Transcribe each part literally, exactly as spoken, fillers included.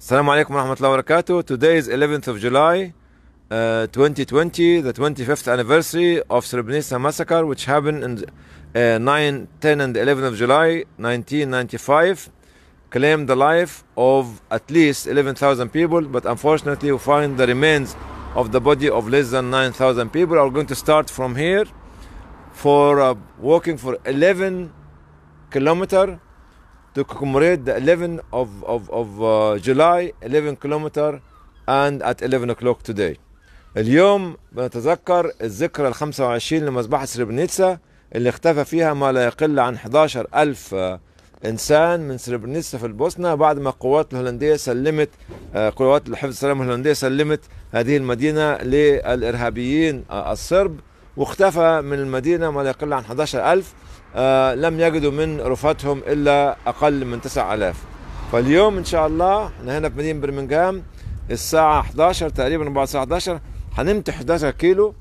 Assalamu alaikum wa rahmatullahi wa barakatuh. Today is eleventh of July, uh, twenty twenty, the twenty-fifth anniversary of Srebrenica massacre, which happened in uh, nine, ten, and eleven of July, nineteen ninety-five, claimed the life of at least eleven thousand people, but unfortunately we find the remains of the body of less than nine thousand people. Are going to start from here for uh, walking for eleven kilometers to commemorate the eleventh of, of, of uh, July, eleven kilometers, and at eleven o'clock today. اليوم بنتذكر الذكرى ال خمسة وعشرين لمذبحة سربرينيتسا اللي اختفى فيها ما لا يقل عن أحد عشر ألف إنسان من سربرينيتسا في البوسنة بعد ما القوات الهولندية سلمت قوات الحفظ السلام الهولندية سلمت هذه المدينة للإرهابيين الصرب، واختفى من المدينة ما لا يقل عن أحد عشر ألف. آه لم يجدوا من رفاتهم إلا أقل من تسعة آلاف. فاليوم إن شاء الله احنا هنا في مدينة برمنغهام الساعة أحد عشر تقريبا، بعد الساعة أحد عشر هنمتح أحد عشر كيلو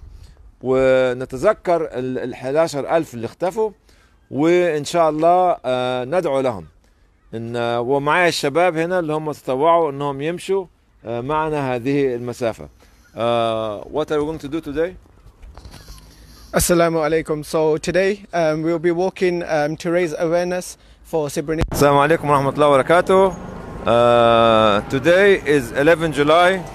ونتذكر ال أحد عشر ألف اللي اختفوا، وإن شاء الله آه ندعو لهم. إن آه ومعايا الشباب هنا اللي هم تطوعوا إنهم يمشوا آه معنا هذه المسافة. آه what are we going to do today? Assalamu alaikum. So today um, we'll be walking um, to raise awareness for Srebrenica. Assalamu alaikum wa rahmatullahi wa barakatuh. Uh, today is eleventh July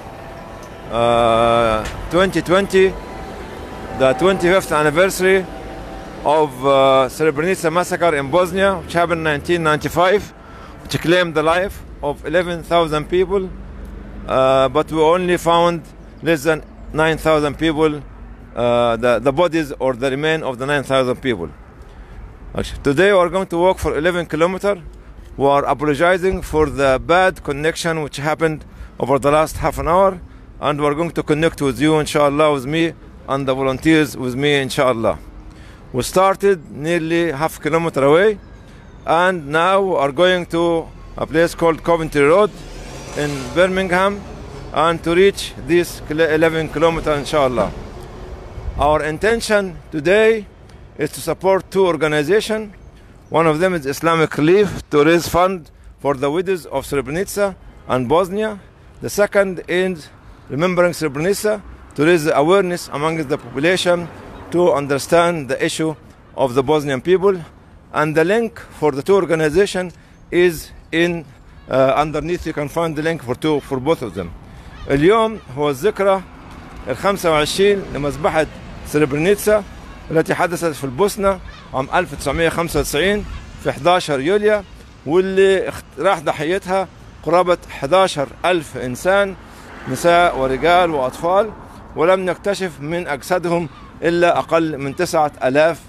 uh, twenty twenty, the twenty-fifth anniversary of uh, Srebrenica massacre in Bosnia, which happened in nineteen ninety-five, which claimed the life of eleven thousand people, uh, but we only found less than nine thousand people. Uh, the, the bodies or the remain of the nine thousand people. Actually, today we are going to walk for eleven kilometers. We are apologizing for the bad connection which happened over the last half an hour, and we are going to connect with you inshallah, with me and the volunteers with me inshallah. We started nearly half a kilometer away, and now we are going to a place called Coventry Road in Birmingham, and to reach this eleven kilometers inshallah. Our intention today is to support two organizations. One of them is Islamic Relief, to raise funds for the widows of Srebrenica and Bosnia. The second is Remembering Srebrenica, to raise awareness among the population to understand the issue of the Bosnian people. And the link for the two organizations is in uh, underneath. You can find the link for two for both of them. اليوم هو الذكرى الخمسة وعشرين لمذبحة سربرينيتسا التي حدثت في البوسنة عام ألف وتسعمائة وخمسة وتسعين في أحد عشر يوليو، واللي راح ضحيتها قرابة أحد عشر ألف إنسان، نساء ورجال وأطفال، ولم نكتشف من أجسادهم إلا أقل من تسعة آلاف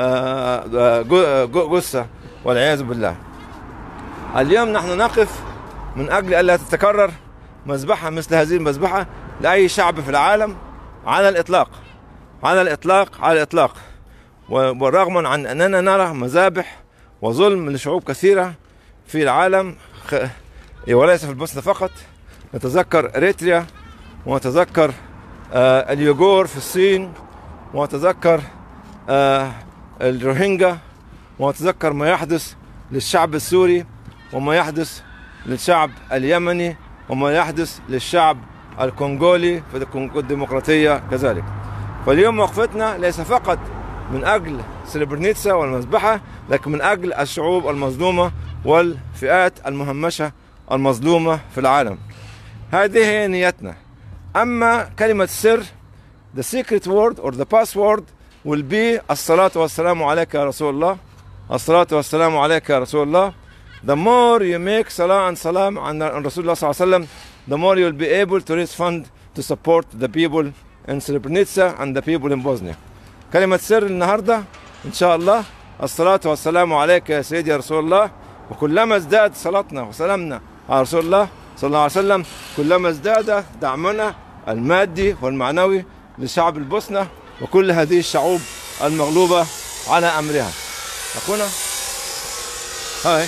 جثة والعياذ بالله. اليوم نحن نقف من أجل ألا تتكرر مذبحة مثل هذه المذبحة لأي شعب في العالم على الإطلاق على الإطلاق على الإطلاق ورغم عن أننا نرى مذابح وظلم لشعوب كثيرة في العالم وليس في البوسنة فقط. نتذكر إريتريا، ونتذكر آه اليوغور في الصين، ونتذكر آه الروهينجا، ونتذكر ما يحدث للشعب السوري، وما يحدث للشعب اليمني، وما يحدث للشعب الكونغولي في الكونغو الديمقراطية كذلك. فاليوم وقفتنا ليس فقط من أجل سربرينيتسا والمذبحة، لكن من أجل الشعوب المظلومة والفئات المهمشة المظلومة في العالم. هذه هي نيتنا. أما كلمة السر، the secret word or the password will be الصلاة والسلام عليك يا رسول الله. الصلاة والسلام عليك يا رسول الله. The more you make salah and salam on Rasulullah صلى الله عليه وسلم, the more you will be able to raise fund to support the people in Srebrenica and the people in Bosnia. كلمة سر النهاردة إن شاء الله الصلاة والسلام عليك يا سيدي يا رسول الله. وكلما ازداد صلاتنا وسلامنا على رسول الله صلى الله عليه وسلم، كلما ازداد دعمنا المادي والمعنوي لشعب البوسنة وكل هذه الشعوب المغلوبة على أمرها. أخونا هاي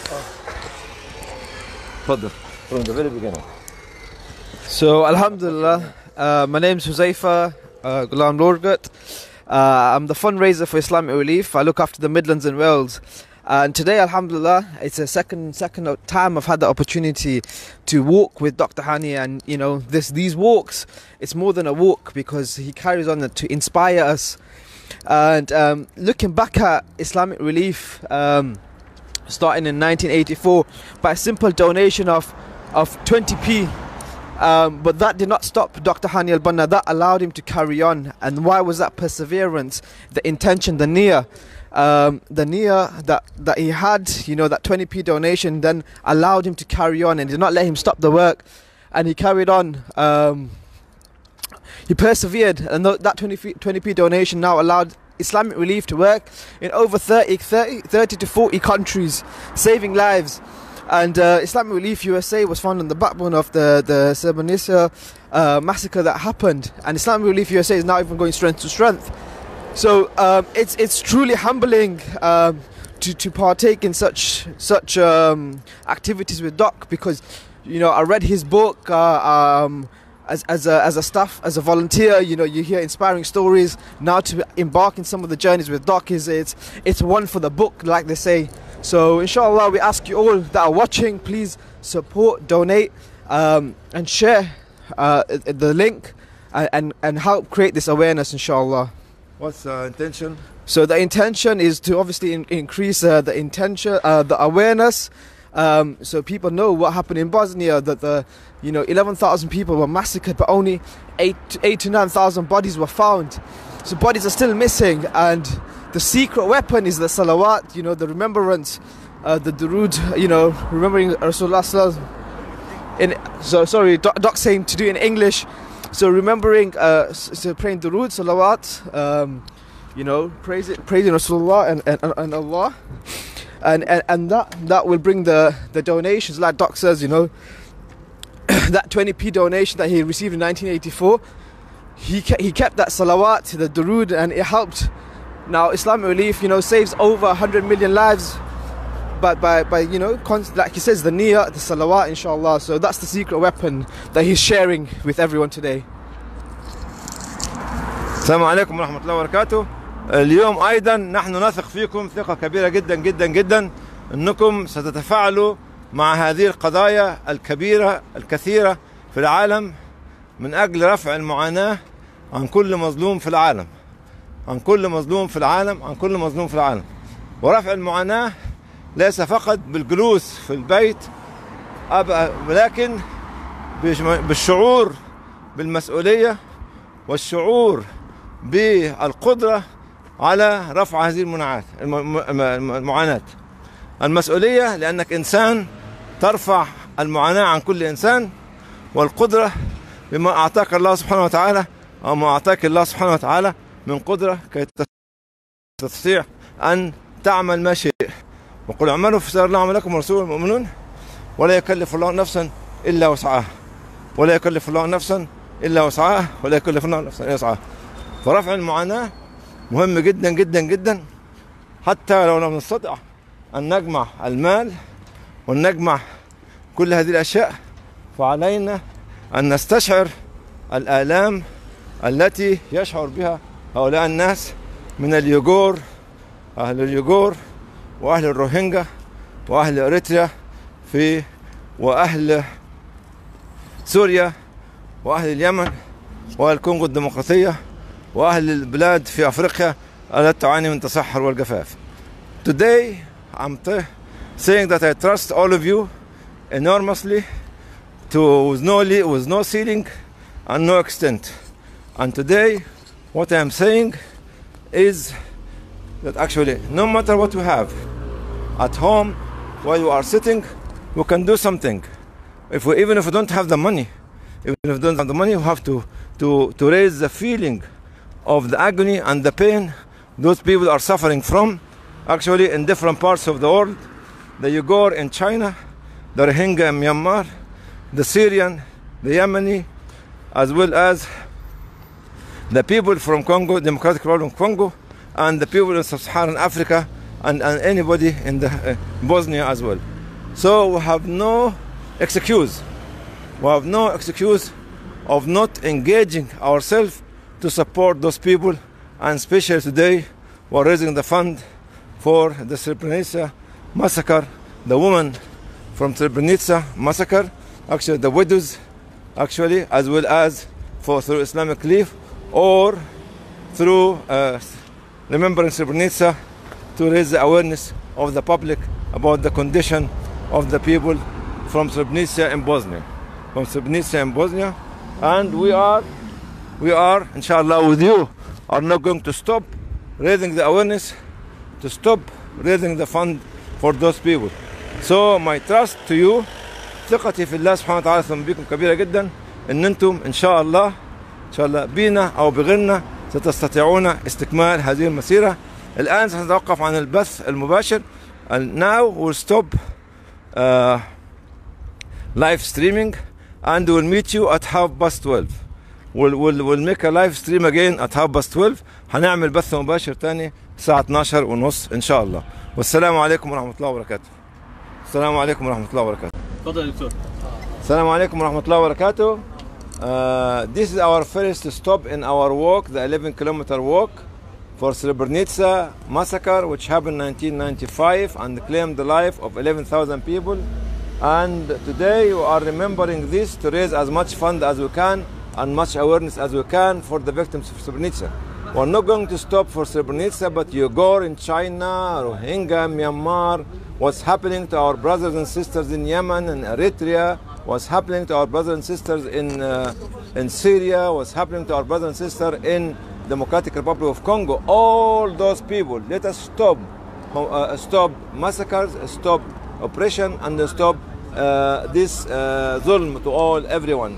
تفضل from the very beginning. So Alhamdulillah, uh, my name is Huzaifa uh, Ghulam Lorgut. Uh, I'm the fundraiser for Islamic Relief. I look after the Midlands and Wales. And today, alhamdulillah, it's a second second time I've had the opportunity to walk with Doctor Hani. And you know, this these walks, it's more than a walk because he carries on to inspire us. And um, looking back at Islamic Relief, um, starting in nineteen eighty-four, by a simple donation of of twenty p. Um, but that did not stop Doctor Hani al-Banna. That allowed him to carry on. And why was that? Perseverance, the intention, the niyyah. Um, the niyyah that, that he had, you know, that twenty p donation then allowed him to carry on and did not let him stop the work. And he carried on. Um, he persevered, and th that twenty p donation now allowed Islamic Relief to work in over thirty, thirty, thirty to forty countries, saving lives. And uh, Islamic Relief U S A was found on the backbone of the, the Srebrenica uh, massacre that happened. And Islamic Relief U S A is now even going strength to strength. So um, it's it's truly humbling um, to to partake in such such um, activities with Doc, because you know I read his book uh, um, as as a as a staff as a volunteer. You know, you hear inspiring stories. Now to embark in some of the journeys with Doc is it's it's one for the book, like they say. So inshallah, we ask you all that are watching, please support, donate, um, and share uh, the link and, and and help create this awareness, inshallah. What's the intention? So the intention is to obviously in increase uh, the intention, uh, the awareness, um, so people know what happened in Bosnia. That the you know eleven thousand people were massacred, but only eight eight to nine thousand bodies were found. So bodies are still missing, and the secret weapon is the salawat. You know, the remembrance, uh, the durood. You know, remembering Rasulullah. In so sorry, doc, doc saying to do it in English. So remembering, uh, so praying durood, salawat, um, you know, praise it, praising Rasulullah and, and, and Allah, and, and and that that will bring the the donations. Like Doc says, you know, that twenty p donation that he received in nineteen eighty-four, he ke he kept that salawat, the durood, and it helped. Now Islamic Relief, you know, saves over a hundred million lives. But by, by, you know, like he says, the niyyah, the salawat, inshallah. So that's the secret weapon that he's sharing with everyone today. السلام عليكم ورحمة الله وبركاته. اليوم أيضا نحن نثق فيكم ثقة كبيرة جدا جدا جدا أنكم ستتفاعلوا مع هذه القضايا الكبيرة الكثيرة في العالم من أجل رفع المعاناة عن كل مظلوم في العالم، عن كل مظلوم في العالم، عن كل مظلوم في العالم. ورفع المعاناة ليس فقط بالجلوس في البيت، ولكن بالشعور بالمسؤولية والشعور بالقدرة على رفع هذه المعاناة. المعاناة المسؤولية لأنك إنسان ترفع المعاناة عن كل إنسان، والقدرة بما أعطاك الله سبحانه وتعالى أو ما أعطاك الله سبحانه وتعالى من قدرة كي تستطيع أن تعمل ما شئت. وقل اعملوا فسيرى الله عملكم ورسوله المؤمنون ولا يكلف الله نفسا الا وسعها، ولا يكلف الله نفسا الا وسعها، ولا يكلف الله نفسا الا وسعها. فرفع المعاناة مهم جدا جدا جدا، حتى لو لم نستطع ان نجمع المال ونجمع كل هذه الاشياء، فعلينا ان نستشعر الآلام التي يشعر بها هؤلاء الناس من اليوغور، اهل اليوغور وأهل الروهينجا وأهل إريتريا في وأهل سوريا وأهل اليمن وأهل الكونغو الديمقراطية وأهل البلاد في أفريقيا التي تعاني من التصحر والجفاف. Today I'm saying that I trust all of you enormously to with no with no ceiling and no extent. And today what I am saying is that actually no matter what you have at home while you are sitting, we can do something. If we, even if we don't have the money, even if we don't have the money, we have to, to, to raise the feeling of the agony and the pain those people are suffering from, actually in different parts of the world. The Uyghur in China, the Rohingya in Myanmar, the Syrian, the Yemeni, as well as the people from Congo, Democratic Republic of Congo, and the people in Sub-Saharan Africa, and, and anybody in the uh, Bosnia as well. So we have no excuse. We have no excuse of not engaging ourselves to support those people, and especially today we're raising the fund for the Srebrenica massacre, the women from Srebrenica massacre, actually the widows, actually, as well as for through Islamic Relief or through uh, remembering Srebrenica to raise the awareness of the public about the condition of the people from Srebrenica in Bosnia, from Srebrenica in Bosnia, and we are, we are, inshallah, with you, are not going to stop raising the awareness, to stop raising the fund for those people. So my trust to you, ثقتي في الله سبحانه وتعالى ثم بكم كبيرة جدا ان انتم ان شاء الله ان شاء الله بينا او بغيرنا ستستطيعون استكمال هذه المسيرة. الآن سنتوقف عن البث المباشر. And now we'll stop uh, live streaming and we'll meet you at half past twelve. We'll, we'll, we'll make a live stream again at half past twelve. هنعمل بث مباشر تاني الساعة اثناشر ونص إن شاء الله. والسلام عليكم ورحمة الله وبركاته. السلام عليكم ورحمة الله وبركاته. تفضل يا دكتور. السلام عليكم ورحمة الله وبركاته. Uh, this is our first stop in our walk, the eleven kilometer walk for Srebrenica massacre, which happened in nineteen ninety-five and claimed the life of eleven thousand people. And today we are remembering this to raise as much fund as we can and much awareness as we can for the victims of Srebrenica. We're not going to stop for Srebrenica, but Uyghur in China, Rohingya, Myanmar, what's happening to our brothers and sisters in Yemen and Eritrea, what's happening to our brothers and sisters in uh, in Syria, what's happening to our brothers and sisters in Democratic Republic of Congo. All those people, let us stop, uh, stop massacres, stop oppression, and stop uh, this uh, zulm to all, everyone.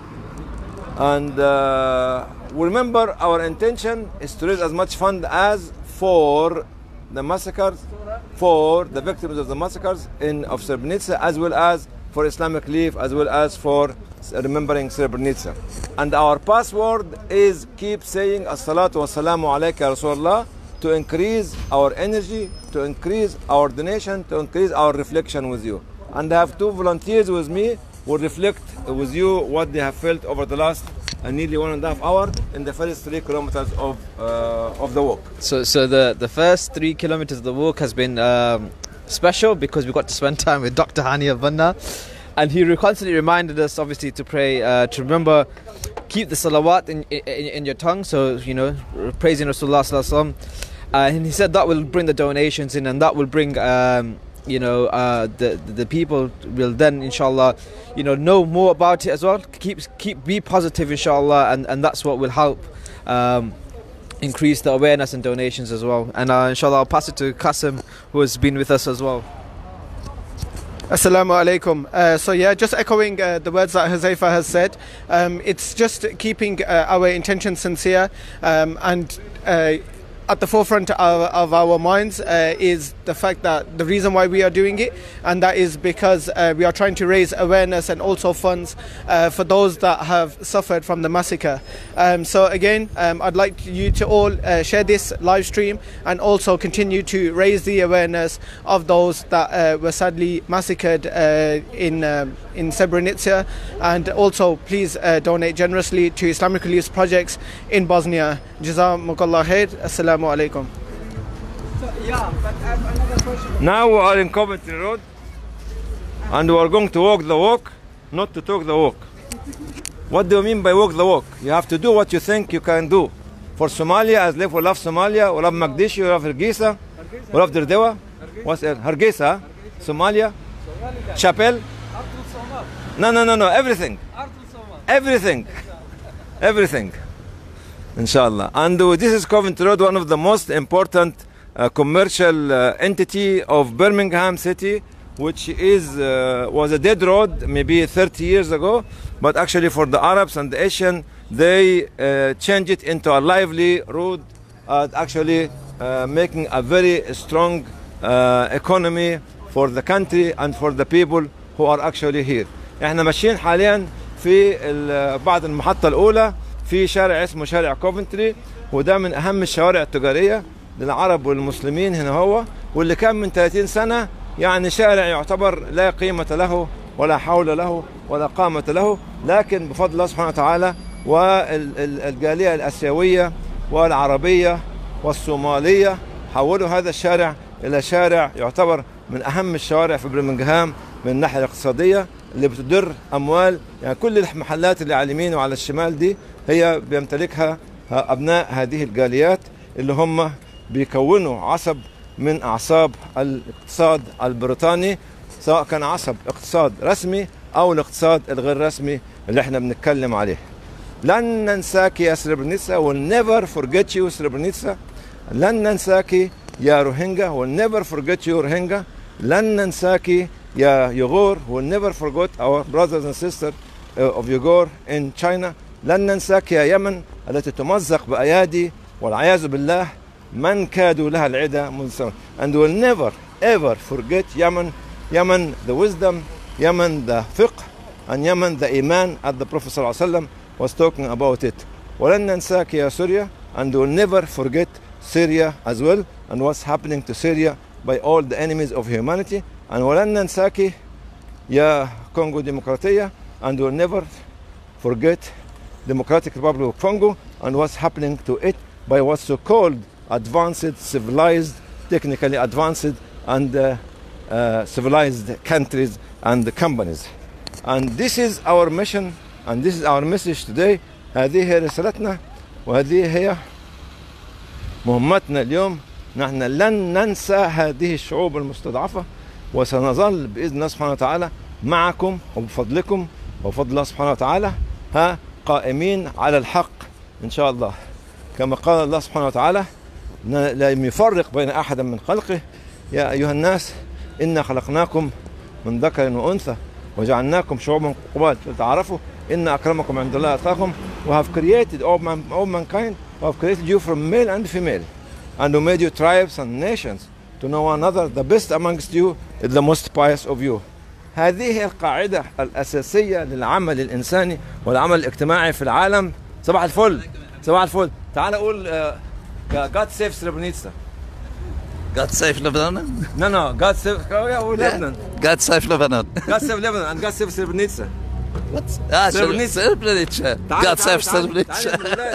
And uh, remember, our intention is to raise as much fund as for the massacres, for the victims of the massacres in of Srebrenica, as well as for Islamic Relief, as well as for remembering Srebrenica. And our password is keep saying as-salatu was-salamu alayka ya Rasulullah, to increase our energy, to increase our donation, to increase our reflection with you. And I have two volunteers with me who will reflect with you what they have felt over the last uh, nearly one and a half hour in the first three kilometers of uh, of the walk. So, so the the first three kilometers of the walk has been um, special because we got to spend time with Doctor Hani al-Banna, and he constantly reminded us, obviously, to pray, uh, to remember, keep the salawat in, in in your tongue. So, you know, praising Rasulullah sallallahu alaihi wasallam. Uh, and he said that will bring the donations in, and that will bring, um, you know, uh, the the people will then, inshallah, you know, know more about it as well. Keep keep be positive, inshallah, and and that's what will help um, increase the awareness and donations as well. And uh, inshallah, I'll pass it to Qasim, who has been with us as well. Assalamu alaikum. Uh, so yeah, just echoing uh, the words that Huzaifa has said, um, it's just keeping uh, our intention sincere, um, and uh, at the forefront of, of our minds uh, is the fact that the reason why we are doing it, and that is because uh, we are trying to raise awareness and also funds uh, for those that have suffered from the massacre. Um, so again, um, I'd like you to all uh, share this live stream and also continue to raise the awareness of those that uh, were sadly massacred uh, in um, in Srebrenica, and also please uh, donate generously to Islamic Relief projects in Bosnia. Jazakumullah khair. Assalamu alaikum. Now we are in Coventry Road and we are going to walk the walk, not to talk the walk. What do you mean by walk the walk? You have to do what you think you can do. For Somalia, as live, we love Somalia, we love Mogadishu, we love Hargeisa, we love Derdewa. What's it? Hargeisa, Somalia, Chapel. No, no, no, no, everything. Everything. Everything. Inshallah. And uh, this is Coventry Road, one of the most important uh, commercial uh, entity of Birmingham City, which is uh, was a dead road maybe thirty years ago, but actually for the Arabs and the Asian, they uh, changed it into a lively road, uh, actually uh, making a very strong uh, economy for the country and for the people who are actually here. احنا ماشيين حاليا في بعد المحطة الأولى في شارع اسمه شارع كوفنتري، وده من أهم الشوارع التجارية للعرب والمسلمين هنا هو، واللي كان من ثلاثين سنة يعني شارع يعتبر لا قيمة له ولا حول له ولا قامة له، لكن بفضل الله سبحانه وتعالى والجالية الآسيوية والعربية والصومالية حولوا هذا الشارع إلى شارع يعتبر من أهم الشوارع في برمنغهام من الناحية الاقتصادية اللي بتدر أموال، يعني كل المحلات اللي على اليمين وعلى الشمال دي هي بيمتلكها أبناء هذه الجاليات اللي هم بيكونوا عصب من أعصاب الاقتصاد البريطاني، سواء كان عصب اقتصاد رسمي أو الاقتصاد الغير رسمي اللي احنا بنتكلم عليه. لن ننساك يا سريبرينيتسا، we'll never forget you سريبرينيتسا. لن ننساك يا روهينجا، we'll never forget you روهينجا. لن ننساك يا يغور، we'll never forget our brothers and sisters of Uyghur in China. لن ننساك يا يمن التي تمزق بأيادي والعياذ بالله من كادوا لها العدا منذ سنة. And we'll never ever forget Yemen, Yemen the wisdom, Yemen the fiqh, and Yemen the iman as the Prophet صلى الله عليه وسلم was talking about it. ولن ننساك يا سوريا, and we'll never forget Syria as well and what's happening to Syria by all the enemies of humanity. And ولن ننساك يا كونغو ديمقراطية, and we'll never forget Democratic Republic of Congo and what's happening to it by what's so-called advanced, civilized, technically advanced and uh, uh, civilized countries and companies. And this is our mission and this is our message today. هذه هي رسالتنا وهذه هي مهمتنا اليوم. نحن لن ننسى هذه الشعوب المستضعفة وسنظل بإذن الله سبحانه وتعالى معكم وبفضلكم وبفضل الله سبحانه وتعالى ها قائمين على الحق إن شاء الله. كما قال الله سبحانه وتعالى لم يفرق بين أحد من خلقه. يا أيها الناس إنا خلقناكم من ذكر وأنثى وجعلناكم شعوبا قبائل لتعارفوا إن أكرمكم عند الله أتقاكم. We have created all, man, all mankind. We have created you from male and female, and we made you tribes and nations to know one another. The best amongst you is the most pious of you. هذه هي القاعدة الأساسية للعمل الإنساني والعمل الاجتماعي في العالم. صباح الفل. صباح الفل. تعال أقول uh, God save Srebrenica. God save Lebanon? No, no. God save oh, yeah, Lebanon. God save Lebanon. God save Lebanon and God save Srebrenica. What? Ah, Srebrenica. Srebrenica. God save Srebrenica.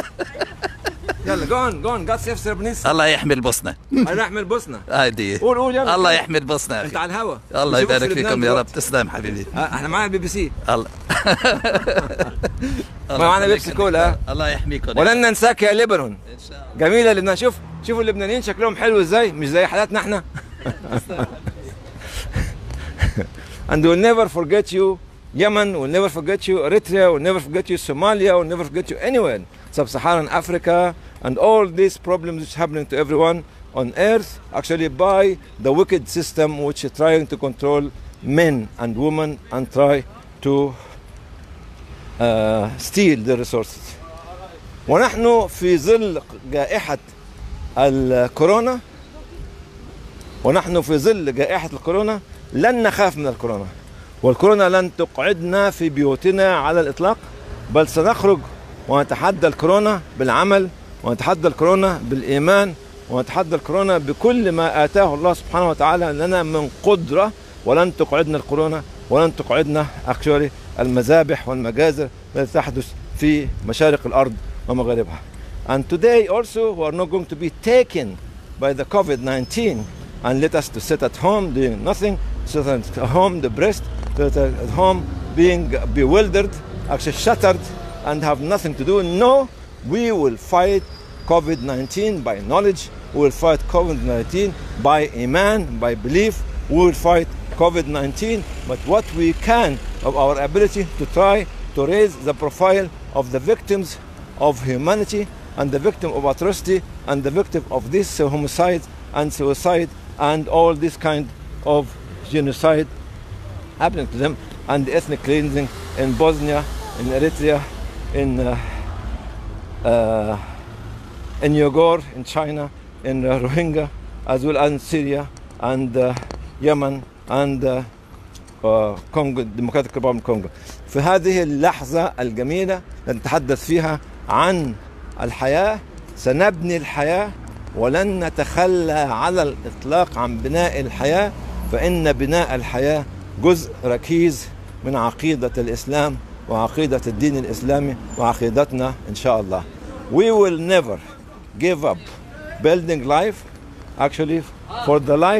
يلا go on, go on. God save Srebrenica. الله يحمي البوسنة. الله يحمي البوسنة. هاي قول قول يلا. الله يحمي البوسنة. أنت على الهوا. الله يبارك فيكم يا رب. تسلم حبيبي. احنا معنا البي بي سي. الله. معنا بيبسي كولا. الله يحميكم. ولن ننساك يا لبنان. إن شاء الله. جميلة لبنان. شوف شوفوا اللبنانيين شكلهم حلو ازاي، مش زي حالاتنا احنا. And we'll never forget you Yemen, we'll never forget you Eritrea, we'll never forget you Somalia, we'll never forget you anywhere. Sub-Saharan Africa and all these problems which are happening to everyone on earth actually by the wicked system which is trying to control men and women and try to uh, steal the resources. ونحن في ظل جائحة الكورونا ونحن في ظل جائحة الكورونا لن نخاف من الكورونا، والكورونا لن تقعدنا في بيوتنا على الإطلاق، بل سنخرج ونتحدى الكورونا بالعمل ونتحدى الكورونا بالإيمان ونتحدى الكورونا بكل ما آتاه الله سبحانه وتعالى لنا من قدرة. ولن تقعدنا الكورونا ولن تقعدنا actually المذابح والمجازر التي تحدث في مشارق الأرض ومغاربها. And today also we are not going to be taken by the COVID nineteen and let us to sit at home doing nothing, sit at home depressed, sit at home being bewildered, actually shattered and have nothing to do. No, we will fight COVID nineteen by knowledge, we will fight COVID nineteen by iman, by belief, we will fight COVID nineteen, but what we can of our ability to try to raise the profile of the victims of humanity and the victim of atrocity and the victim of this homicide and suicide and all this kind of genocide happening to them and the ethnic cleansing in Bosnia, in Eritrea, in uh, uh, in Uyghur, in China, in uh, Rohingya, as well as in Syria and uh, Yemen and uh, uh, Congo, Democratic Republic of Congo. في هذه اللحظة الجميلة نتحدث فيها عن الحياة. سنبني الحياة ولن نتخلى على الإطلاق عن بناء الحياة، فإن بناء الحياة جزء ركيز من عقيدة الإسلام وعقيدة الدين الإسلامي وعقيدتنا إن شاء الله. We will never give up building life actually for the lives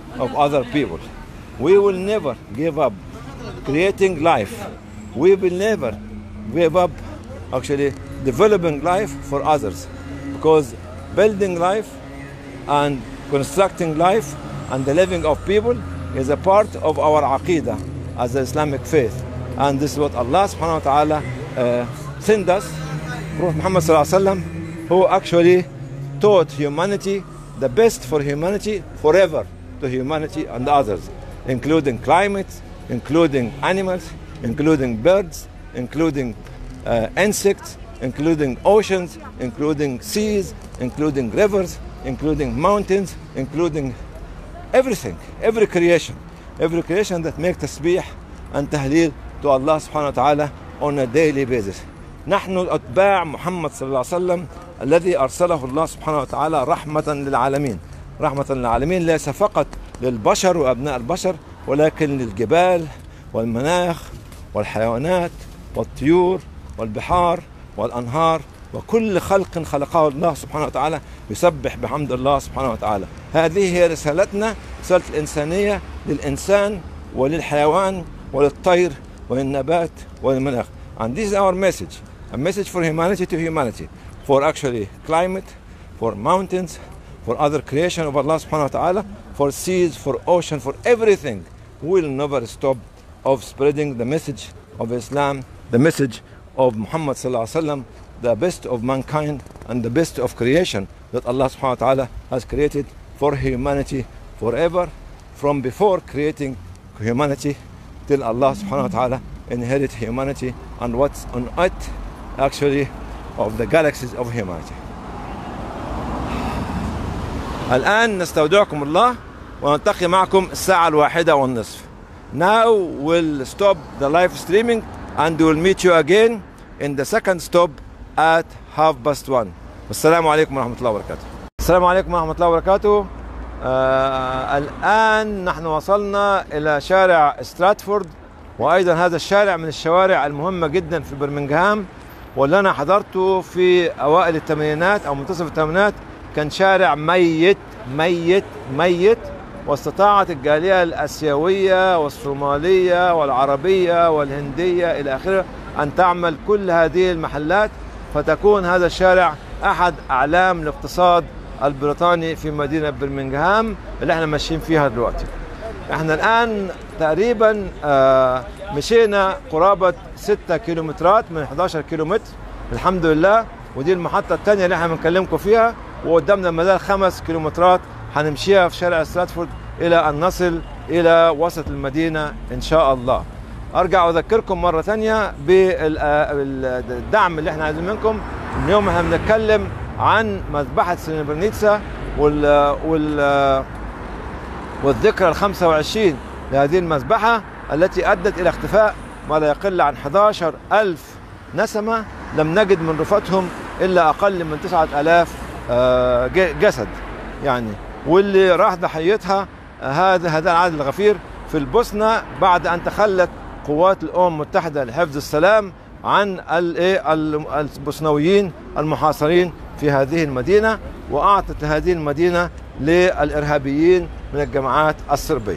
of other people. We will never give up creating life. We will never give up actually developing life for others, because building life and constructing life and the living of people is a part of our aqidah as the Islamic faith. And this is what Allah subhanahu wa ta'ala uh, sent us, Prophet Muhammad sallallahu alaihi wasallam, who actually taught humanity the best for humanity forever, to humanity and others, including climate, including animals, including birds, including uh, insects, including oceans, including seas, including rivers, including mountains, including everything, every creation, every creation that makes tasbih and tahleel to Allah subhanahu wa ta'ala on a daily basis. نحن أتباع محمد صلى الله عليه وسلم الذي أرسله الله سبحانه وتعالى رحمة للعالمين. رحمة للعالمين ليس فقط للبشر وأبناء البشر، ولكن للجبال والمناخ والحيوانات والطيور والبحار والأنهار وكل خلق خلقه الله سبحانه وتعالى يسبح بحمد الله سبحانه وتعالى. هذه هي رسالتنا، رسالة الإنسانية للإنسان وللحيوان وللطير وللنبات وللمناخ. And this is our message, a message for humanity to humanity, for actually climate, for mountains, for other creation of Allah subhanahu wa ta'ala, for seas, for ocean, for everything. We will never stop of spreading the message of Islam, the message of Muhammad sallallahu alaihi wasallam, the best of mankind and the best of creation that Allah subhanahu wa ta'ala has created for humanity forever, from before creating humanity till Allah subhanahu wa ta'ala inherit humanity and what's on it actually of the galaxies of humanity. الآن نستودعكم الله ونلتقي معكم الساعة الواحدة والنصف. Now we'll stop the live streaming and we'll meet you again in the second stop at half past one. والسلام عليكم ورحمة الله وبركاته. السلام عليكم ورحمة الله وبركاته. آه الآن نحن وصلنا إلى شارع ستراتفورد، وأيضا هذا الشارع من الشوارع المهمة جدا في برمنغهام، واللي أنا حضرته في أوائل الثمانينات أو منتصف الثمانينات. كان شارع ميت ميت ميت، واستطاعت الجالية الآسيوية والصومالية والعربية والهندية إلى آخره أن تعمل كل هذه المحلات، فتكون هذا الشارع أحد أعلام الاقتصاد البريطاني في مدينة برمنغهام اللي احنا ماشيين فيها دلوقتي. احنا الآن تقريبا آه مشينا قرابة ستة كيلومترات من إحدى عشر كيلومتر الحمد لله، ودي المحطة الثانية اللي احنا بنكلمكم فيها، وقدامنا مازال خمس كيلومترات هنمشيها في شارع ستراتفورد إلى أن نصل إلى وسط المدينة إن شاء الله. أرجع أذكركم مرة ثانية بالدعم اللي احنا عايزين منكم. اليوم احنا بنتكلم عن مذبحة سريبرينيتسا وال وال والذكرى الخمسة وعشرين لهذه المذبحة التي أدت إلى اختفاء ما لا يقل عن أحد عشر ألف نسمة، لم نجد من رفاتهم إلا أقل من تسعة آلاف جسد يعني، واللي راح ضحيتها هذا هذا العدد الغفير في البوسنة بعد أن تخلت قوات الأمم المتحدة لحفظ السلام عن البوسنويين المحاصرين في هذه المدينة، وأعطت هذه المدينة للإرهابيين من الجماعات الصربية.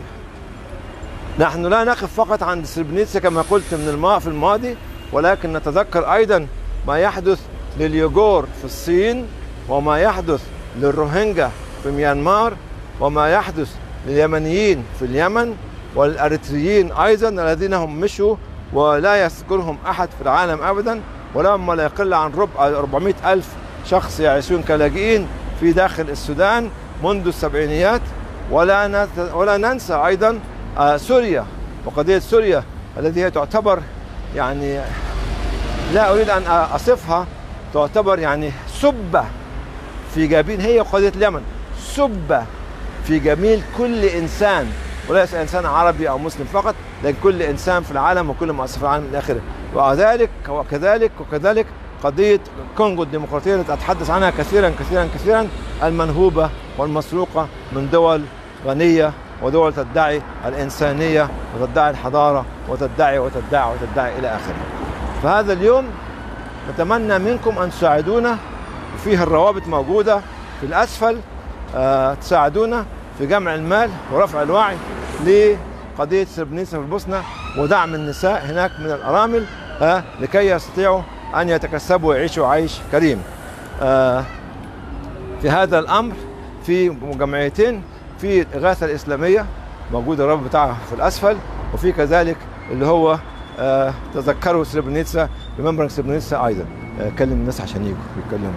نحن لا نقف فقط عند سريبرينيتسا كما قلت من الماء في الماضي، ولكن نتذكر أيضا ما يحدث لليوغور في الصين، وما يحدث للروهينجا في ميانمار، وما يحدث لليمنيين في اليمن، والأريتريين أيضا الذين هم مشوا ولا يذكرهم أحد في العالم أبدا، ولما لا يقل عن ربع أربعمائة ألف شخص يعيشون كلاجئين في داخل السودان منذ السبعينيات. ولا ولا ننسى أيضا سوريا وقضية سوريا التي هي تعتبر يعني لا أريد أن أصفها، تعتبر يعني سبة في جبين، هي وقضية اليمن سبة في جميل كل إنسان، وليس إنسان عربي أو مسلم فقط، لكن كل إنسان في العالم وكل مؤسسة في العالم إلى آخره. وذلك وكذلك وكذلك قضية كونغو الديمقراطية التي أتحدث عنها كثيرا كثيرا كثيرا، المنهوبة والمسروقة من دول غنية ودول تدعي الإنسانية وتدعي الحضارة وتدعي وتدعي وتدعي إلى آخره. فهذا اليوم نتمنى منكم أن تساعدونا، وفيه الروابط موجودة في الأسفل، أه تساعدونا في جمع المال ورفع الوعي لقضية سربرينيتسا في البوسنة ودعم النساء هناك من الأرامل ها لكي يستطيعوا أن يتكسبوا ويعيشوا عيش كريم. آه في هذا الأمر في جمعيتين، في الإغاثة الإسلامية موجود الرابط بتاعها في الأسفل، وفي كذلك اللي هو آه تذكروا سربرينيتسا ريمبرنج سربرينيتسا أيضا. آه كلم الناس عشان يجوا يتكلموا.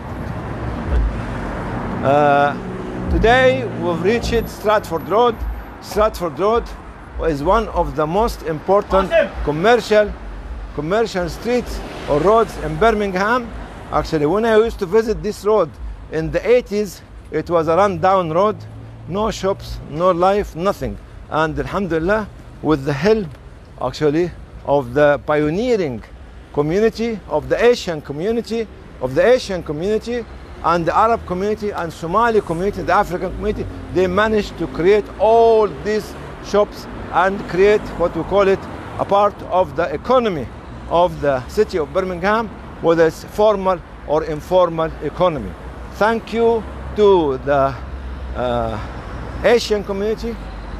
آه today we've reached Stratford Road. Stratford Road is one of the most important commercial commercial streets or roads in Birmingham. Actually, when I used to visit this road in the eighties, it was a run-down road, no shops, no life, nothing. And alhamdulillah, with the help actually of the pioneering community, of the Asian community, of the Asian community, and the Arab community and Somali community, the African community, they managed to create all these shops and create what we call it a part of the economy of the city of Birmingham, whether it's formal or informal economy. Thank you to the uh, Asian community,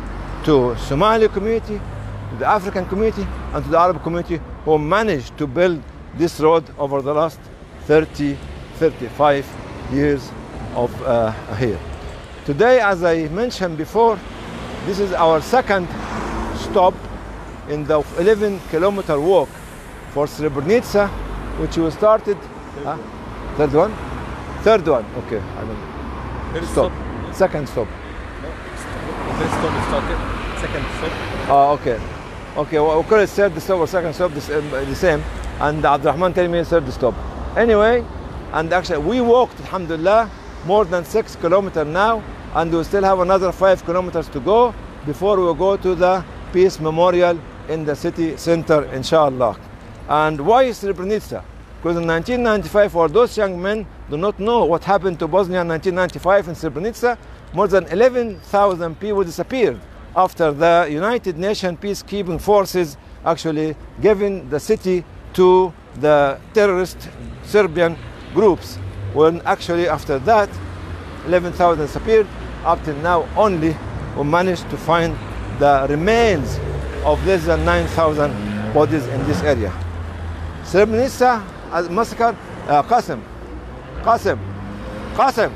to Somali community, to the African community, and to the Arab community who managed to build this road over the last thirty, thirty-five years of uh, here. Today, as I mentioned before, this is our second stop in the eleven kilometer walk for Srebrenica, which we started. Huh? Third one? Third one, okay. I don't know. Stop. stop. Second stop. No, first stop is started, second stop. Oh, okay. Okay, well, we call it third stop or second stop, this, uh, the same. And Abdurrahman telling me third stop. Anyway, and actually we walked, alhamdulillah, more than six kilometers now, and we still have another five kilometers to go before we go to the Peace Memorial in the city center, inshallah. And why Srebrenica? Because in nineteen ninety-five, for those young men do not know what happened to Bosnia in nineteen ninety-five in Srebrenica, more than eleven thousand people disappeared after the United Nations peacekeeping forces actually giving the city to the terrorist Serbian groups. When actually after that, eleven thousand disappeared. Up till now, only we managed to find the remains of less than nine thousand bodies in this area. Srebrenica massacre, uh, Qasim, Qasim, Qasim.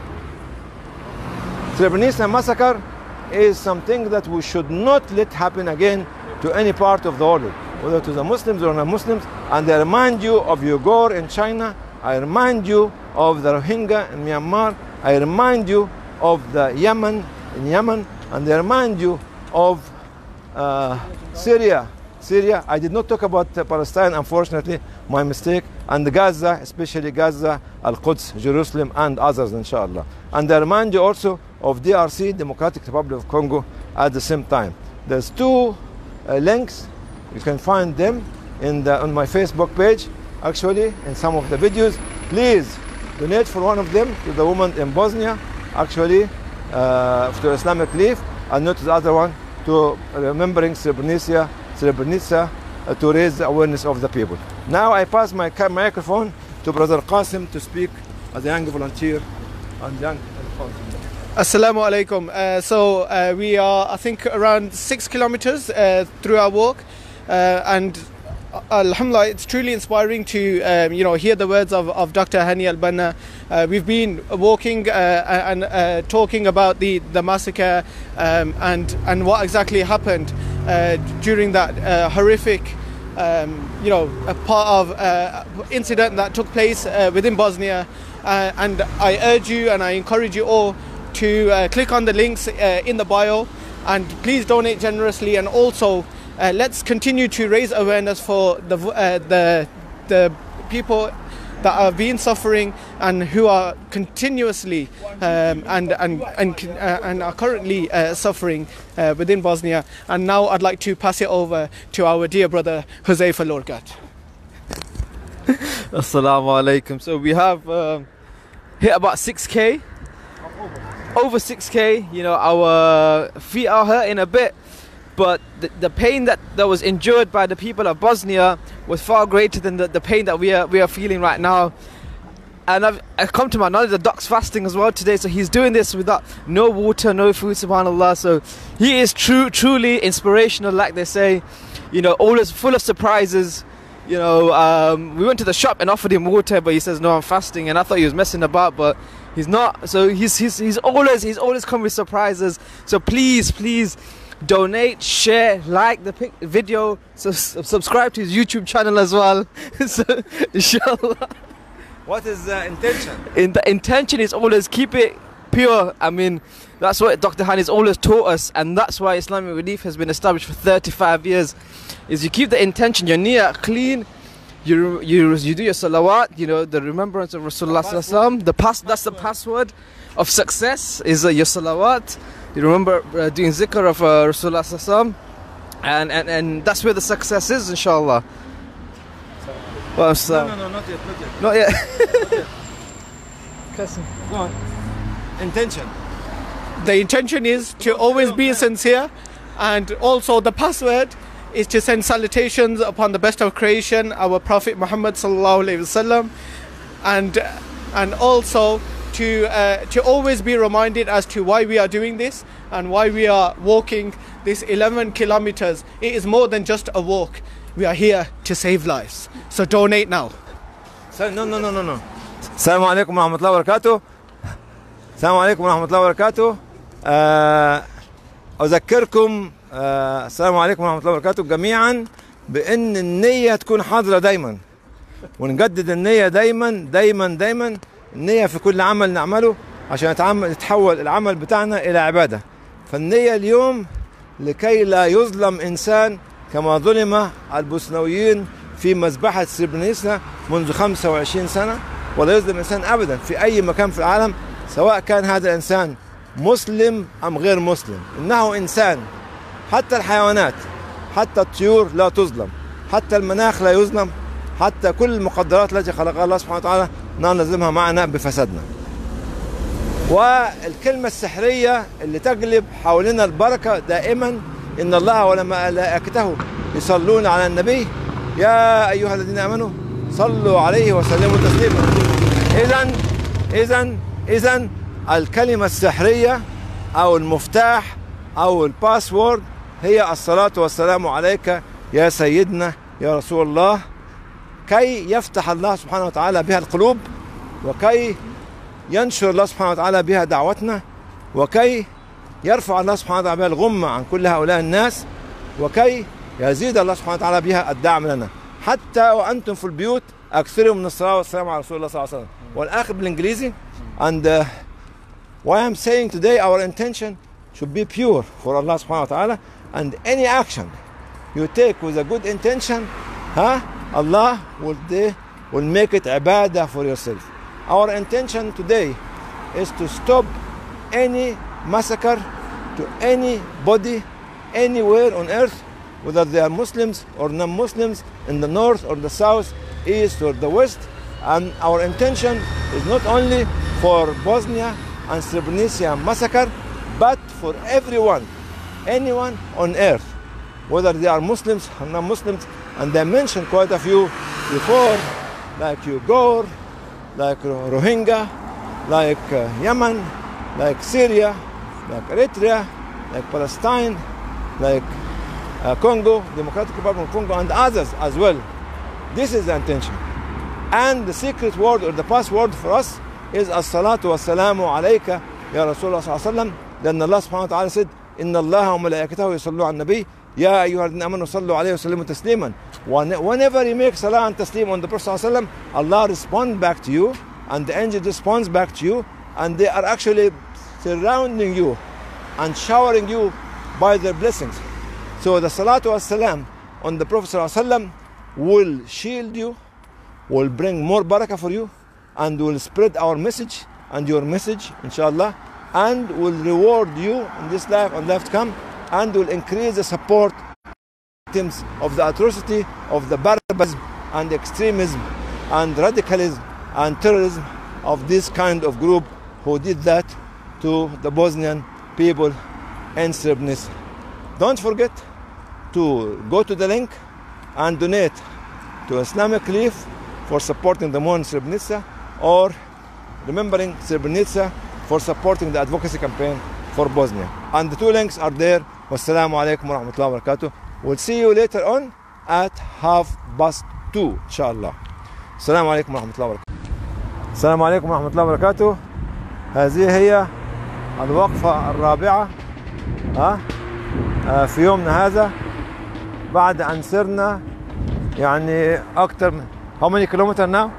Srebrenica massacre is something that we should not let happen again to any part of the world, whether to the Muslims or non-Muslims. And I remind you of Uyghur in China. I remind you of the Rohingya in Myanmar. I remind you of the Yemen in Yemen, and I remind you of uh, Syria. Syria. I did not talk about uh, Palestine, unfortunately, my mistake. And Gaza, especially Gaza, Al-Quds, Jerusalem, and others, inshallah. And I remind you also of D R C, Democratic Republic of Congo, at the same time. There's two uh, links. You can find them in the, on my Facebook page, actually, in some of the videos. Please donate for one of them to the woman in Bosnia, actually, uh, to Islamic Relief, and not to the other one to remembering Srebrenica, Srebrenica uh, to raise the awareness of the people. Now I pass my microphone to Brother Qasim to speak as a young volunteer and young Assalamu alaikum. Uh, so uh, we are, I think, around six kilometers uh, through our walk, uh, and uh, alhamdulillah, it's truly inspiring to um, you know hear the words of, of Doctor Hani Al-Banna. Uh, we've been walking uh, and uh, talking about the the massacre um, and and what exactly happened uh, during that uh, horrific um, you know a part of uh, incident that took place uh, within Bosnia. Uh, and I urge you and I encourage you all to uh, click on the links uh, in the bio, and please donate generously, and also uh, let's continue to raise awareness for the uh, the the people that are being suffering and who are continuously um, and and and, uh, and are currently uh, suffering uh, within Bosnia. And now I'd like to pass it over to our dear brother Huzaifa Lorgat. Assalamu alaikum. So we have uh, hit about six K. Over six K, you know, our feet are hurting a bit, but the, the pain that, that was endured by the people of Bosnia was far greater than the, the pain that we are we are feeling right now. and I've, I've come to my knowledge that Doc's fasting as well today, so he's doing this without no water, no food, subhanAllah. So he is true, truly inspirational, like they say. You know, always full of surprises. You know, um, we went to the shop and offered him water, but he says no, I'm fasting, and I thought he was messing about, but he's not. So he's he's he's always he's always come with surprises. So please, please donate, share, like the pic- video, so subscribe to his YouTube channel as well. So inshallah. What is the intention? In the intention is always keep it pure. I mean, that's what Doctor Hani has always taught us, and that's why Islamic Relief has been established for thirty-five years. Is you keep the intention, your niyyah clean, you you you do your salawat, you know, the remembrance of Rasulullah sallallahu alaihi wasallam. The pass that's the password of success is uh, your salawat. You remember uh, doing zikr of uh, Rasulullah sallallahu alaihi wasallam, and and and that's where the success is, inshallah. Well, so, no, no, no, not yet, not yet. not yet. Not yet. Go on. Intention. The intention is to always be sincere, and also the password is to send salutations upon the best of creation, our Prophet Muhammad sallallahu alaihi wasallam, and and also to uh, to always be reminded as to why we are doing this and why we are walking this eleven kilometers. It is more than just a walk. We are here to save lives. So donate now. So, no, no, no, no, no. Assalamu alaikum wa rahmatullahi wa barakatuh. Assalamu alaikum wa rahmatullahi wa barakatuh. آه، أذكركم آه، السلام عليكم ورحمة الله وبركاته جميعا بأن النية تكون حاضرة دايما، ونجدد النية دايما دايما دايما. النية في كل عمل نعمله عشان يتعمل يتحول العمل بتاعنا إلى عبادة. فالنية اليوم لكي لا يظلم إنسان كما ظلم البوسنويين في مذبحة سربرينيسا منذ خمسة وعشرين سنة، ولا يظلم إنسان أبدا في أي مكان في العالم، سواء كان هذا الإنسان مسلم أم غير مسلم. إنه إنسان. حتى الحيوانات، حتى الطيور لا تظلم، حتى المناخ لا يظلم، حتى كل المقدرات التي خلقها الله سبحانه وتعالى لا نظلمها معنا بفسادنا. والكلمة السحرية اللي تجلب حولنا البركة دائما، إن الله وملائكته يصلون على النبي يا أيها الذين آمنوا صلوا عليه وسلموا تسليما. إذن إذن إذن الكلمة السحرية أو المفتاح أو الباسورد هي الصلاة والسلام عليك يا سيدنا يا رسول الله، كي يفتح الله سبحانه وتعالى بها القلوب، وكي ينشر الله سبحانه وتعالى بها دعوتنا، وكي يرفع الله سبحانه وتعالى بها الغمة عن كل هؤلاء الناس، وكي يزيد الله سبحانه وتعالى بها الدعم لنا. حتى وأنتم في البيوت أكثروا من الصلاة والسلام على رسول الله صلى الله عليه وسلم. والآخر بالإنجليزي. And uh, why I'm saying today our intention should be pure for Allah subhanahu wa ta'ala, and any action you take with a good intention, huh, Allah will, de, will make it ibadah for yourself. Our intention today is to stop any massacre to anybody anywhere on earth, whether they are Muslims or non-Muslims, in the north or the south, east or the west. And our intention is not only for Bosnia and Srebrenica massacre, but for everyone, anyone on earth, whether they are Muslims or non-Muslims. And I mentioned quite a few before, like Uyghur, like Rohingya, like uh, Yemen, like Syria, like Eritrea, like Palestine, like uh, Congo, Democratic Republic of Congo, and others as well. This is the intention. And the secret word or the password for us is as-salatu was-salamu alayka ya Rasulullah sallallahu alayhi wa sallam. Then Allah subhanahu wa ta'ala said, Inna Allah wa malaikatahu yusallu ala nabi ya ayyuha alladhina amanu sallu alayhi wa sallimu tasliman. Whenever you make salah and taslim on the Prophet sallallahu alayhi wa sallam, Allah responds back to you, and the angel responds back to you, and they are actually surrounding you and showering you by their blessings. So the salatu was-salam on the Prophet sallallahu alayhi wa sallam will shield you, will bring more barakah for you, and will spread our message and your message, inshallah, and will reward you in this life and life to come, and will increase the support victims of the atrocity of the barbarism and extremism and radicalism and terrorism of this kind of group who did that to the Bosnian people in Srebrenica. Don't forget to go to the link and donate to Islamic Relief for supporting the Mon Srebrenica, or remembering Srebrenica for supporting the advocacy campaign for Bosnia. And the two links are there. Wassalamu alaikum wa rahmatullahi wa barakatuh. We'll see you later on at half past two, inshallah. Assalamu alaikum wa rahmatullahi wa barakatuh. Assalamu alaikum wa rahmatullahi wa barakatuh. هذه هي الوقفة الرابعة ها في يومنا هذا بعد أن سرنا يعني أكثر من how many kilometers now؟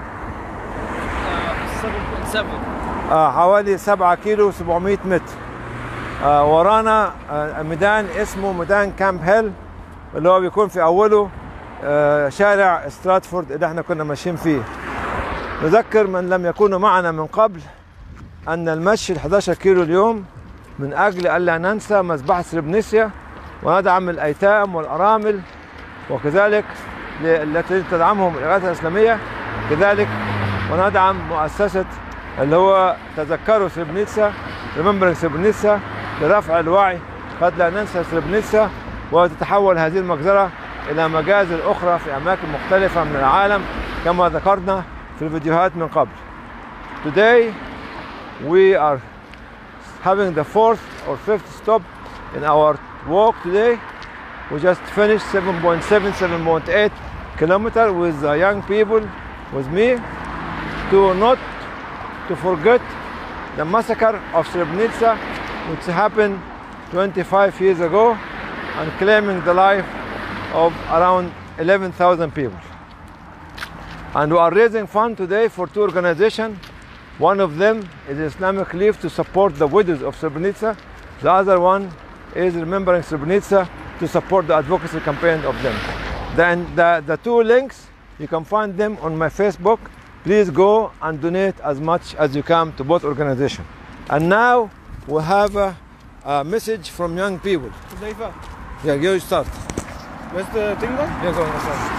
seven point seven. آه حوالي سبعة كيلو وسبعمية متر. آه ورانا آه ميدان اسمه ميدان كامب هيل اللي هو بيكون في أوله آه شارع ستراتفورد اللي احنا كنا ماشيين فيه. نذكر من لم يكونوا معنا من قبل أن المشي إحدى عشر كيلو اليوم من أجل ألا ننسى مذبحة سربنيسيا وندعم الأيتام والأرامل وكذلك التي تدعمهم الإغاثة الإسلامية كذلك وندعم مؤسسة اللي هو تذكروا سربنيتسا Remembering سربنيتسا لرفع الوعي قد لا ننسى سربنيتسا وتتحول هذه المجزرة إلى مجازر أخرى في أماكن مختلفة من العالم كما ذكرنا في الفيديوهات من قبل. Today we are having the fourth or fifth stop in our walk today. We just finished seven point seven, seven point eight kilometers with the young people, with me, to not to forget the massacre of Srebrenica, which happened twenty-five years ago and claiming the life of around eleven thousand people. And we are raising funds today for two organizations. One of them is Islamic Relief to support the widows of Srebrenica. The other one is Remembering Srebrenica to support the advocacy campaign of them. Then the, the two links, you can find them on my Facebook. Please go and donate as much as you can to both organizations. And now we have a, a message from young people. Huzaifa, Yeah, you start. where's the thing going? Yeah, go on.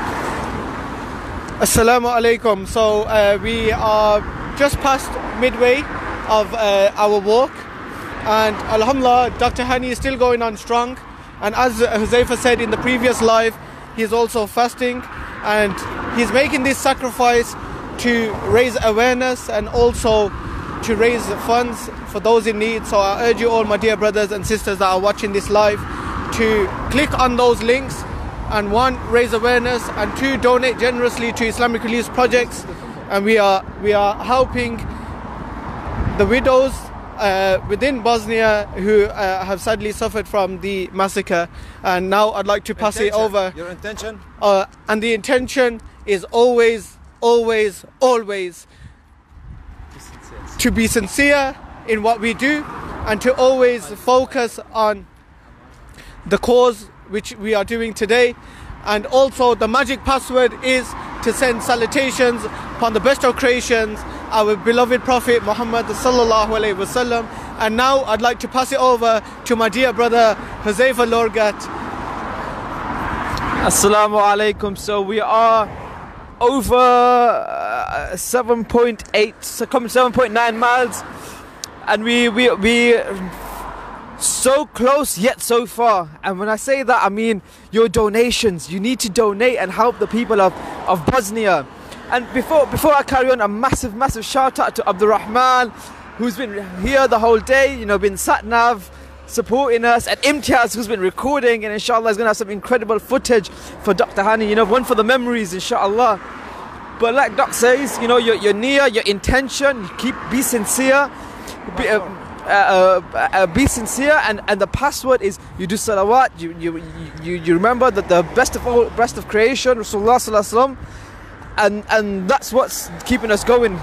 Assalamu alaikum. So uh, we are just past midway of uh, our walk, and alhamdulillah, Doctor Hani is still going on strong. And as Huzaifa said in the previous live, he's also fasting and he's making this sacrifice to raise awareness and also to raise funds for those in need. So I urge you all, my dear brothers and sisters that are watching this live, to click on those links and one, raise awareness, and two, donate generously to Islamic Relief projects. And we are we are helping the widows uh, within Bosnia who uh, have sadly suffered from the massacre. And now I'd like to pass Intention. it over. Your intention? Uh, and the intention is always, always, always to be sincere in what we do and to always focus on the cause which we are doing today. And also the magic password is to send salutations upon the best of creations, our beloved Prophet Muhammad sallallahu alaihi wasallam. And now I'd like to pass it over to my dear brother Huzaifa Lorgat. Assalamu alaikum. So we are over uh, seven point eight, so coming seven point nine miles, and we we we so close yet so far. And when I say that, I mean your donations. You need to donate and help the people of, of Bosnia. And before before I carry on, a massive massive shout out to Abdul Rahman, who's been here the whole day, you know, been sat nav supporting us, and Imtiaz, who's been recording, and inshallah is going to have some incredible footage for Doctor Hani, you know, one for the memories, inshallah. But like Doc says, you know, your, your niyyah, your intention, keep, be sincere, be, uh, uh, uh, uh, be sincere, and, and the password is you do salawat, you, you, you, you remember that the best of all, best of creation, Rasulullah sallallahu alaihi wasallam, and, and that's what's keeping us going.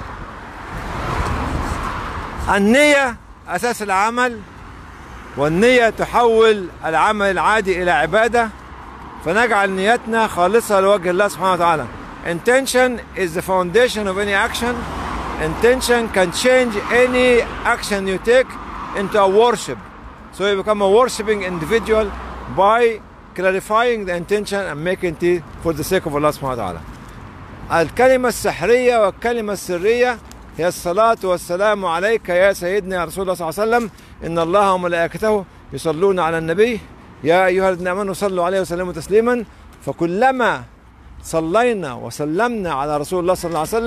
النية أساس العمل، والنية تحول العمل العادي إلى عبادة، فنجعل نيتنا خالصة لوجه الله سبحانه وتعالى. Intention is the foundation of any action. Intention can change any action you take into a worship. So you become a worshipping individual by clarifying the intention and making it for the sake of Allah سبحانه وتعالى. الكلمة السحرية والكلمة السرية هي الصلاة والسلام عليك يا سيدنا يا رسول الله صلى الله عليه وسلم إن الله وملائكته يصلون على النبي يا أيها الذين آمنوا صلوا عليه وسلموا تسليما. فكلما صلينا وسلمنا على رسول الله صلى الله عليه وسلم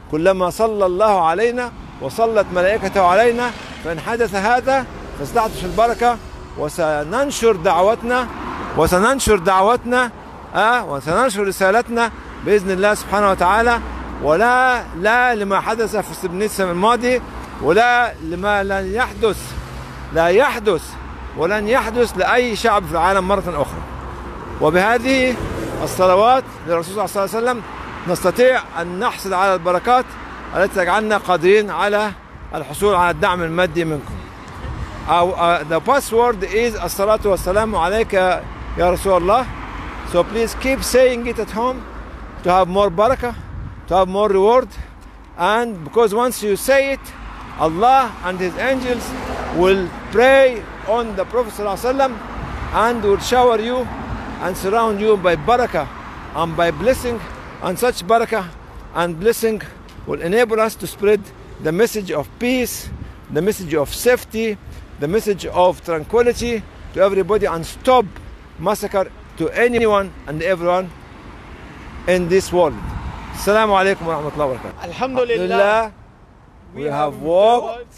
كلما صلى الله علينا وصلت ملائكته علينا فإن حدث هذا فاستعطش البركة وسننشر دعوتنا وسننشر دعوتنا آه وسننشر رسالتنا بإذن الله سبحانه وتعالى، ولا لا لما حدث في سبنيتسا الماضي ولا لما لن يحدث لا يحدث ولن يحدث لأي شعب في العالم مرة أخرى. وبهذه الصلوات للرسول صلى الله عليه وسلم نستطيع أن نحصل على البركات التي تجعلنا قادرين على الحصول على الدعم المادي منكم. أو uh, the password is الصلاة والسلام عليك يا رسول الله. So please keep saying it at home to have more barakah, to have more reward, and because once you say it, Allah and His angels will pray on the Prophet ﷺ and will shower you and surround you by barakah and by blessing, and such barakah and blessing will enable us to spread the message of peace, the message of safety, the message of tranquility to everybody, and stop massacre to anyone and everyone in this world. Assalamu alaikum wa rahmatullahi wa barakatuh. Alhamdulillah, we have walked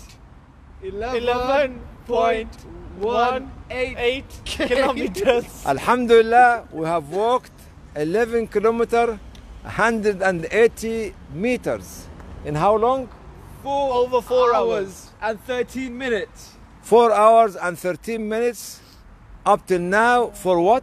eleven point one eight kilometers. Alhamdulillah, we have walked eleven kilometers, one hundred eighty meters. In how long? Four over four hours. and thirteen minutes. Four hours and thirteen minutes up till now. For what?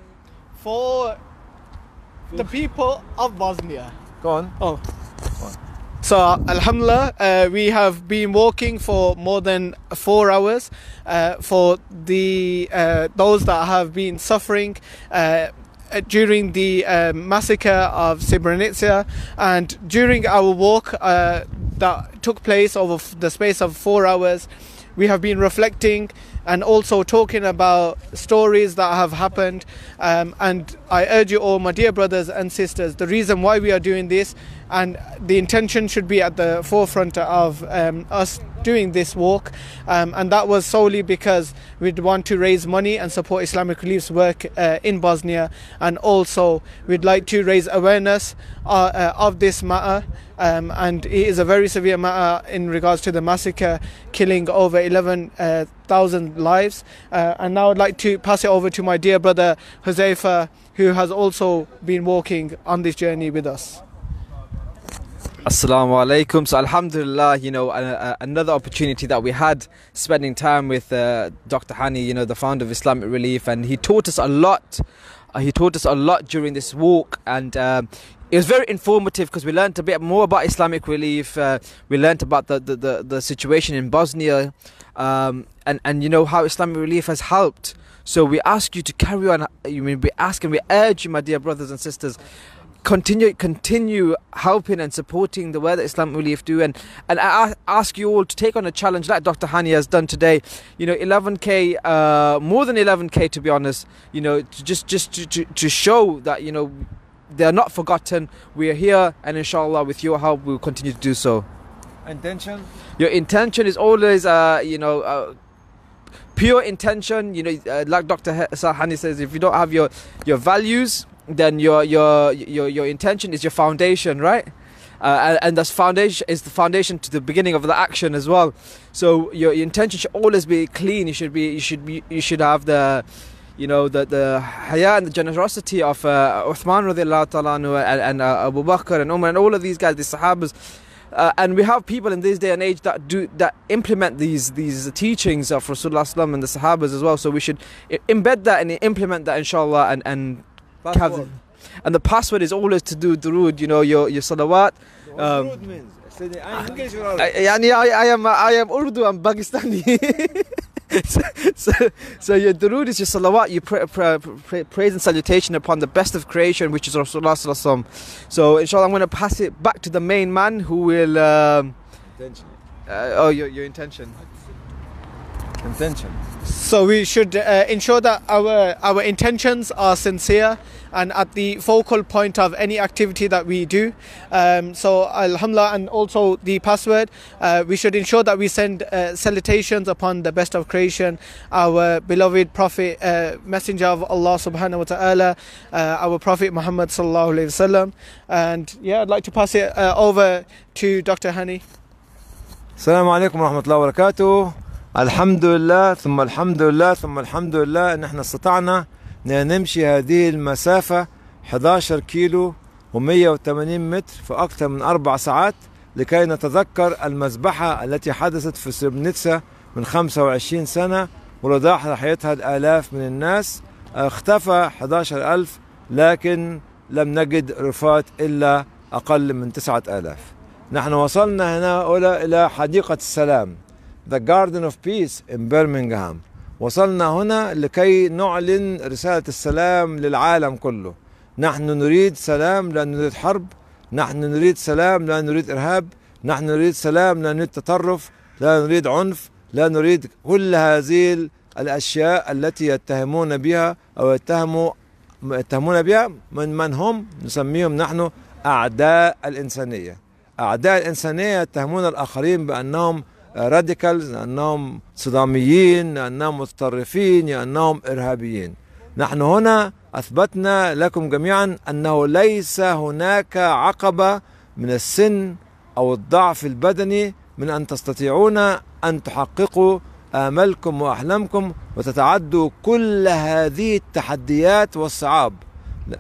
For the people of Bosnia. Go on. Oh. So, Alhamdulillah, uh, we have been walking for more than four hours uh, for the uh, those that have been suffering uh, during the uh, massacre of Srebrenica, and during our walk uh, that took place over the space of four hours, we have been reflecting and also talking about stories that have happened, um, and I urge you all, my dear brothers and sisters, the reason why we are doing this, and the intention should be at the forefront of um, us doing this walk, um, and that was solely because we'd want to raise money and support Islamic Relief's work uh, in Bosnia, and also we'd like to raise awareness uh, uh, of this matter, um, and it is a very severe matter in regards to the massacre killing over eleven thousand lives, uh, and now I'd like to pass it over to my dear brother Huzaifa, who has also been walking on this journey with us. Assalamu alaikum. So alhamdulillah, you know, uh, uh, another opportunity that we had spending time with uh, Doctor Hani, you know, the founder of Islamic Relief, and he taught us a lot. Uh, he taught us a lot during this walk, and um, it was very informative because we learned a bit more about Islamic Relief. Uh, we learned about the, the, the, the situation in Bosnia, um, and, and you know how Islamic Relief has helped. So we ask you to carry on. You mean we ask and we urge you, my dear brothers and sisters, continue continue helping and supporting the work that Islamic Relief do, and and I ask you all to take on a challenge like Doctor Hani has done today. You know, eleven K, uh, more than eleven K to be honest. You know, to just just to, to to show that, you know, they are not forgotten. We are here, and inshallah, with your help, we will continue to do so. Intention? Your intention is always, uh, you know, uh, pure intention. You know, uh, like Doctor Hani says, if you don't have your your values, then your your your your intention is your foundation, right? Uh, and, and this foundation is the foundation to the beginning of the action as well. So your, your intention should always be clean. You should be you should be you should have the, you know, the the haya and the generosity of uh, Uthman radiallahu ta'ala anhu, and, and uh, Abu Bakr and Umar and all of these guys, the Sahabas. Uh, and we have people in this day and age that do that implement these these teachings of Rasulullah sallam and the Sahabas as well. So we should embed that and implement that, inshallah, and and Password. and the password is always to do durood, you know, your your salawat. What Um, durood means? English or I, yani I, I am I am Urdu and Pakistani. so, so, so your durood is your salawat, you pray, pray, pray, praise and salutation upon the best of creation, which is Rasulullah sallallahu alaihi wasallam. So inshallah, I'm going to pass it back to the main man who will. Um, Intention. uh, oh, your your intention. intention. So we should uh, ensure that our our intentions are sincere and at the focal point of any activity that we do. Um, so alhamdulillah, and also the password, uh, we should ensure that we send uh, salutations upon the best of creation, our beloved Prophet, uh, Messenger of Allah subhanahu wa ta'ala, uh, our Prophet Muhammad sallallahu alayhi wasallam. And yeah, I'd like to pass it uh, over to Doctor Hani. السلام عليكم ورحمة الله وبركاته. الحمد لله ثم الحمد لله ثم الحمد لله ان احنا استطعنا ان نمشي هذه المسافة إحدى عشر كيلو ومئة وثمانين متر في أكثر من أربع ساعات لكي نتذكر المذبحة التي حدثت في سربرينيتسا من خمسة وعشرين سنة وراح ضحيتها الآلاف من الناس. اختفى إحدى عشر ألف لكن لم نجد رفات إلا أقل من تسعة آلاف. نحن وصلنا هنا إلى حديقة السلام The Garden of Peace in Birmingham. وصلنا هنا لكي نعلن رسالة السلام للعالم كله. نحن نريد سلام لا نريد حرب، نحن نريد سلام لا نريد إرهاب، نحن نريد سلام لا نريد تطرف، لا نريد عنف، لا نريد كل هذه الأشياء التي يتهمون بها أو يتهموا يتهمون بها من من هم نسميهم نحن أعداء الإنسانية. أعداء الإنسانية يتهمون الآخرين بأنهم راديكالز، أنهم صداميين، أنهم متطرفين، أنهم إرهابيين. نحن هنا أثبتنا لكم جميعا أنه ليس هناك عقبة من السن أو الضعف البدني من أن تستطيعون أن تحققوا آمالكم وأحلامكم وتتعدوا كل هذه التحديات والصعاب. لا.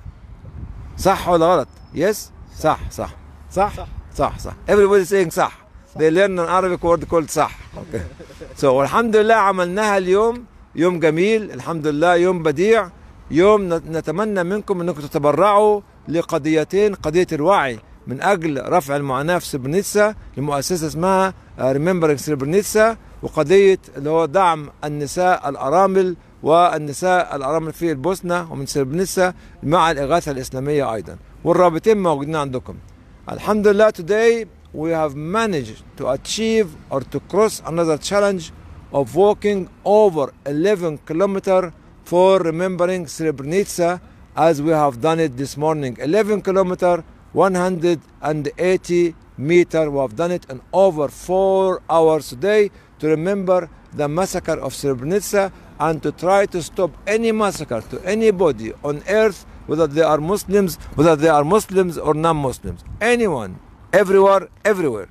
صح ولا غلط؟ يس؟ صح صح صح صح صح. Everybody saying صح. They learn an Arabic word called صح. Okay. So والحمد لله عملناها اليوم، يوم جميل الحمد لله، يوم بديع، يوم نتمنى منكم أنكم تتبرعوا لقضيتين: قضية الوعي من أجل رفع المعاناة في سربرينيتسا لمؤسسة اسمها Remembering سربرينيتسا، وقضية اللي هو دعم النساء الأرامل والنساء الأرامل في البوسنة ومن سربرينيتسا مع الإغاثة الإسلامية أيضا، والرابطين موجودين عندكم. الحمد لله today we have managed to achieve or to cross another challenge of walking over eleven kilometers for remembering Srebrenica, as we have done it this morning. eleven kilometers, one hundred eighty meters. We have done it in over four hours today to remember the massacre of Srebrenica and to try to stop any massacre to anybody on earth, whether they are Muslims, whether they are Muslims or non-Muslims, anyone, everywhere, everywhere.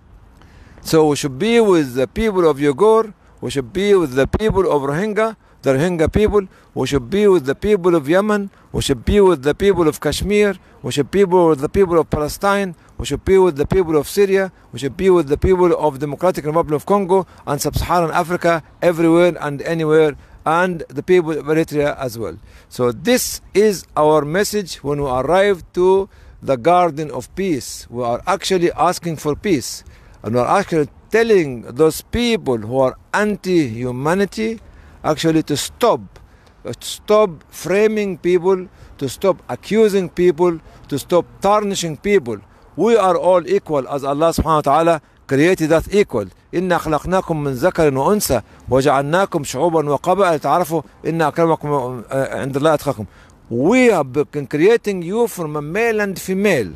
So we should be with the people of Uyghur, we should be with the people of Rohingya, the Rohingya people, we should be with the people of Yemen, we should be with the people of Kashmir, we should be with the people of Palestine, we should be with the people of Syria, we should be with the people of Democratic Republic of Congo and Sub-Saharan Africa, everywhere and anywhere, and the people of Eritrea as well. So this is our message when we arrive to the Garden of Peace. We are actually asking for peace, and we are actually telling those people who are anti-humanity actually to stop, to stop framing people, to stop accusing people, to stop tarnishing people. We are all equal as Allah subhanahu wa ta'ala created us equal. إنا خلقناكم من ذكر وأنثى وجعلناكم شعوبا وقبائل تعرفوا إن أكرمكم عند الله أتقاكم. We have been creating you from a male and female,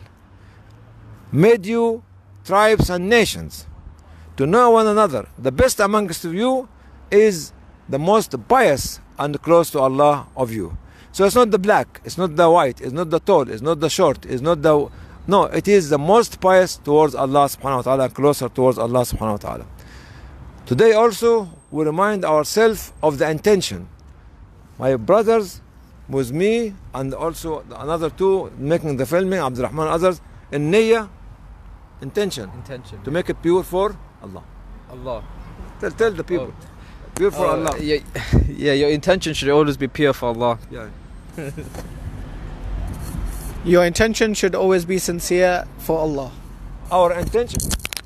made you tribes and nations to know one another. The best amongst you is the most pious and close to Allah of you. So it's not the black, it's not the white, it's not the tall, it's not the short, it's not the... No, it is the most pious towards Allah subhanahu wa ta'ala and closer towards Allah subhanahu wa ta'ala. Today also we remind ourselves of the intention. My brothers with me and also another two making the filming, Abdurrahman and others, in niyyah, intention. Intention. To make it pure for Allah. Allah. Tell, tell the people. Oh. Pure for Oh, Allah. Yeah, yeah, your intention should always be pure for Allah. Yeah. Your intention should always be sincere for Allah. Our intention.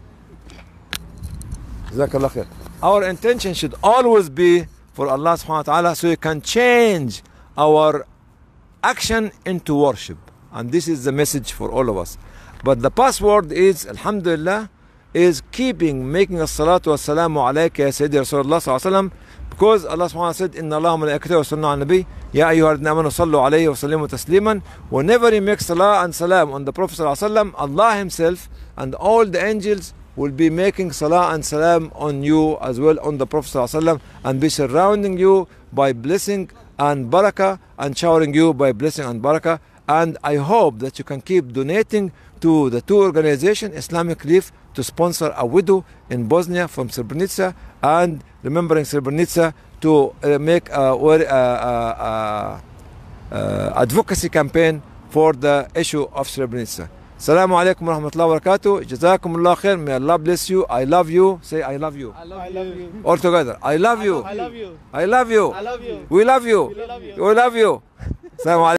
Jazakallah khair. Our intention should always be for Allah subhanahu wa ta'ala, so you can change our action into worship. And this is the message for all of us. But the password is, alhamdulillah, is keeping making as-salatu was-salamu alayka ya Sayyidi Rasulullah sallallahu alayhi wa sallam, because Allah subhanahu wa ta'ala said, Inna Allah malaikatahu yusalluna ala nabi, ya ayyuha alladhina amanu sallu alayhi wa sallimu tasliman. Whenever you make salah and salam on the Prophet sallallahu alayhi wa sallam, Allah himself and all the angels will be making salah and salam on you as well, on the Prophet sallallahu alayhi wa sallam, and be surrounding you by blessing and barakah, and showering you by blessing and barakah. And I hope that you can keep donating to the two organizations, Islamic Relief, to sponsor a widow in Bosnia from Srebrenica, and remembering Srebrenica to uh, make a, uh, uh, uh, advocacy campaign for the issue of Srebrenica. Assalamu alaikum wa rahmatullahi wa barakatuh. Jazakumullah khair. May Allah bless you. I love you. Say I love you. I love, I love you. All together. I love you. I love you. I love you. I love you. We love you. We love you. We love you. Assalamu alaikum.